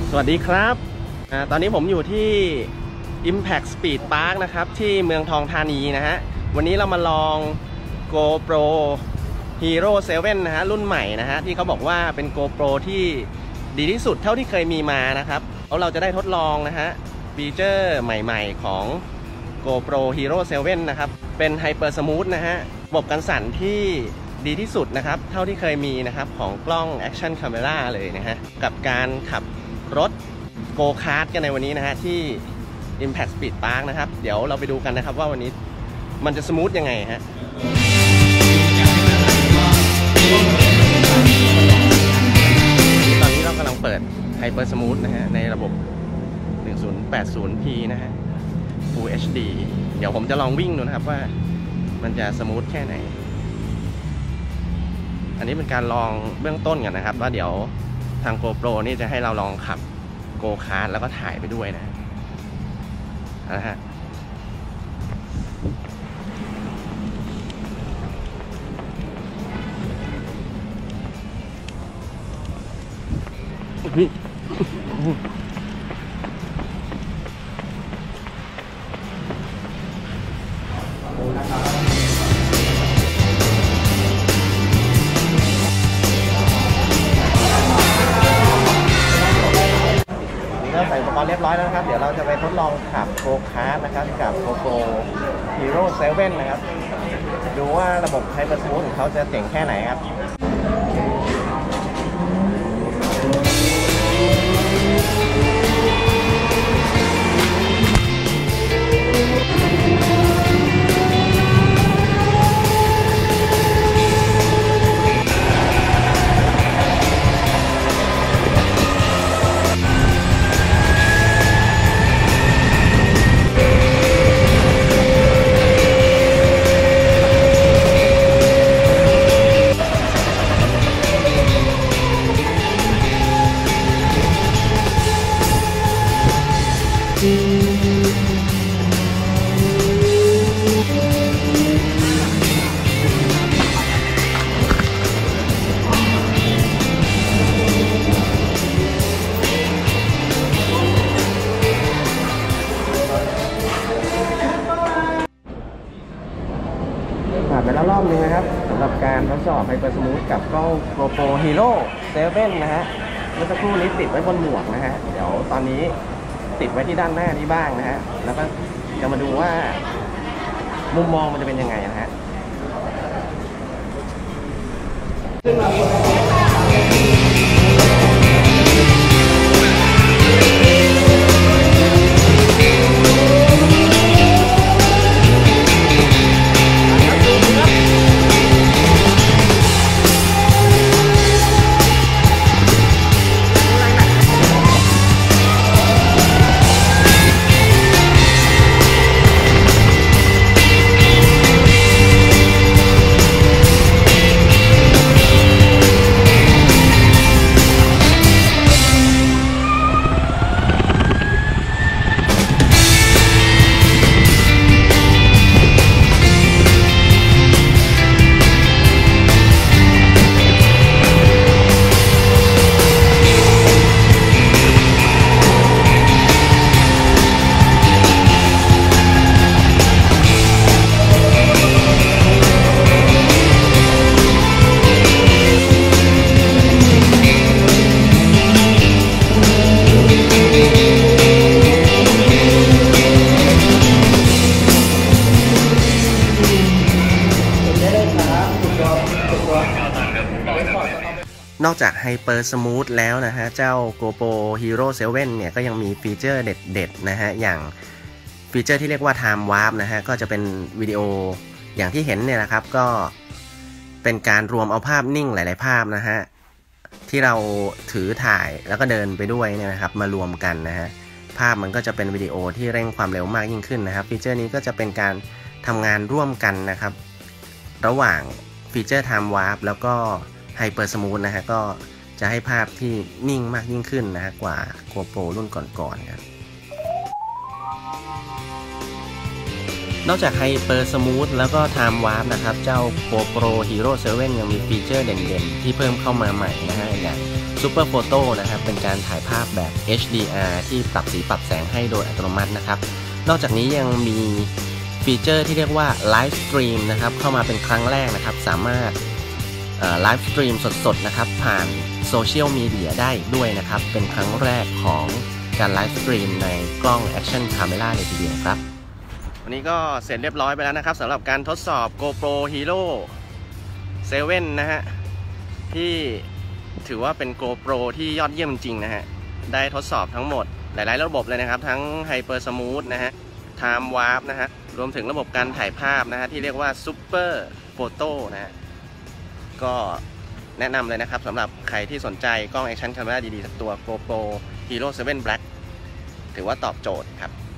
สวัสดีครับตอนนี้ผมอยู่ที่ Impact Speed Park นะครับที่เมืองทองธานีนะฮะวันนี้เรามาลอง GoPro Hero 7 นะฮะรุ่นใหม่นะฮะที่เขาบอกว่าเป็น GoPro ที่ดีที่สุดเท่าที่เคยมีมานะครับแล้วเราจะได้ทดลองนะฮะฟีเจอร์ใหม่ๆของ GoPro Hero 7 นะครับเป็น Hyper Smooth นะฮะระบบกันสั่นที่ดีที่สุดนะครับเท่าที่เคยมีนะครับของกล้อง Action Camera เลยนะฮะกับการขับรถโกคาร์ทกันในวันนี้นะฮะที่ Impact Speed Park นะครับเดี๋ยวเราไปดูกันนะครับว่าวันนี้มันจะสมูทยังไงฮะตอนนี้เรากำลังเปิด Hyper Smooth นะฮะในระบบ 1080p นะฮะ Full HD เดี๋ยวผมจะลองวิ่งดูนะครับว่ามันจะสมูทแค่ไหนอันนี้เป็นการลองเบื้องต้นกันนะครับว่าเดี๋ยวทาง GoPro นี่จะให้เราลองขับโกคาร์ทแล้วก็ถ่ายไปด้วยนะฮะใส่อุปกรณ์เรียบร้อยแล้วนะครับเดี๋ยวเราจะไปทดลองขับโกคาร์ทนะครับกับ GoPro Hero 7 นะครับดูว่าระบบ Hyper Smooth ของเขาจะเจ๋งแค่ไหนครับผ่านไปแล้วรอบนึงนะครับสำหรับการทดสอบ Hyper Smooth กับกล้อง GoPro Hero 7 นะฮะเมื่อสักครู่นี้ติดไว้บนหมวกนะฮะเดี๋ยวตอนนี้ติดไว้ที่ด้านหน้านี้บ้างนะฮะแล้วก็จะมาดูว่ามุมมองมันจะเป็นยังไงนะฮะนอกจาก Hyper Smooth แล้วนะฮะเจ้า GoPro Hero 7 เนี่ยก็ยังมีฟีเจอร์เด็ดๆนะฮะอย่างฟีเจอร์ที่เรียกว่า Time Warp นะฮะก็จะเป็นวิดีโออย่างที่เห็นเนี่ยนะครับก็เป็นการรวมเอาภาพนิ่งหลายๆภาพนะฮะที่เราถือถ่ายแล้วก็เดินไปด้วยเนี่ยนะครับมารวมกันนะฮะภาพมันก็จะเป็นวิดีโอที่เร่งความเร็วมากยิ่งขึ้นนะครับฟีเจอร์นี้ก็จะเป็นการทำงานร่วมกันนะครับระหว่างฟีเจอร์ Time Warp แล้วก็Hyper Smooth นะฮะก็จะให้ภาพที่นิ่งมากยิ่งขึ้นนะฮะกว่า GoPro รุ่นก่อนๆครับ นอกจาก Hyper Smooth แล้วก็ Time Warp นะครับเจ้า GoPro Hero 7 ยังมีฟีเจอร์เด่นๆที่เพิ่มเข้ามาใหม่นะฮะอย่าง Super Photo นะครับเป็นการถ่ายภาพแบบ HDR ที่ปรับสีปรับแสงให้โดยอัตโนมัตินะครับนอกจากนี้ยังมีฟีเจอร์ที่เรียกว่า Live Stream นะครับเข้ามาเป็นครั้งแรกนะครับสามารถไลฟ์สตรีมสดๆนะครับผ่านโซเชียลมีเดียได้ด้วยนะครับเป็นครั้งแรกของการไลฟ์สตรีมในกล้อง Action Camera เลยทีเดียวครับวันนี้ก็เสร็จเรียบร้อยไปแล้วนะครับสำหรับการทดสอบ GoPro Hero 7 นะฮะที่ถือว่าเป็น GoPro ที่ยอดเยี่ยมจริงนะฮะได้ทดสอบทั้งหมดหลายๆระบบเลยนะครับทั้ง Hyper Smooth นะฮะ Time Warp นะฮะรวมถึงระบบการถ่ายภาพนะฮะที่เรียกว่า Super Photo นะฮะก็แนะนำเลยนะครับสำหรับใครที่สนใจกล้อง Action Camera ดีๆสักตัว GoPro Hero 7 Black ถือว่าตอบโจทย์ครับ